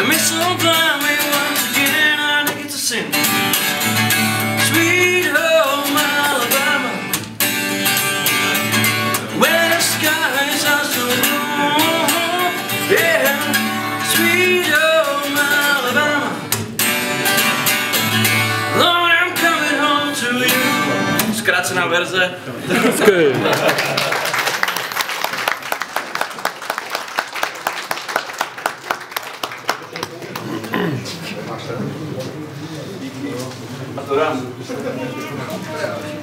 me so blind me once again, I think it's a sin. Sweet home Alabama, where the skies are so blue. Yeah, sweet home Alabama, Lord, I'm coming home to you. Zkrácená verze. A to dám.